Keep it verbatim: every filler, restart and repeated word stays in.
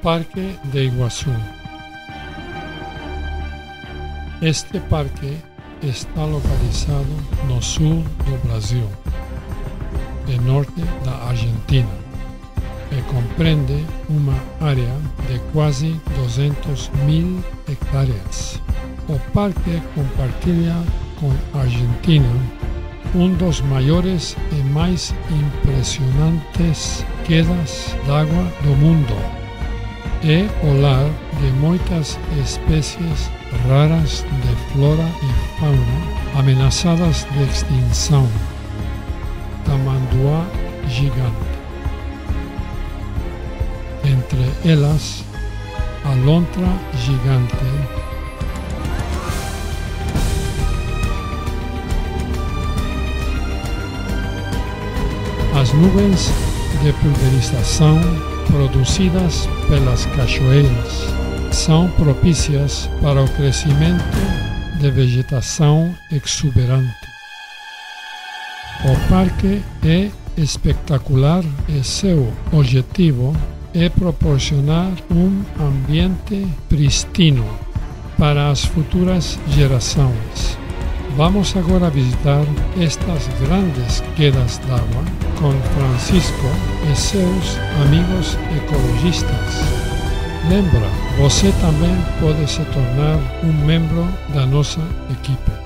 Parque de Iguazú. Este parque está localizado no sul do Brasil, e norte da Argentina, e compreende uma área de quase duzentas mil hectares. O parque compartilha com a Argentina um dos maiores e mais impressionantes quedas d'água do mundo. É o lar de muitas espécies raras de flora e fauna ameaçadas de extinção. Tamanduá gigante. Entre elas, a lontra gigante, as nuvens de pulverização produzidas pelas cachoeiras são propícias para o crescimento de vegetação exuberante. O parque é espetacular e seu objetivo é proporcionar um ambiente pristino para as futuras gerações. Vamos agora visitar estas grandes quedas d'água com Francisco e seus amigos ecologistas. Lembra, você também pode se tornar um membro da nossa equipe.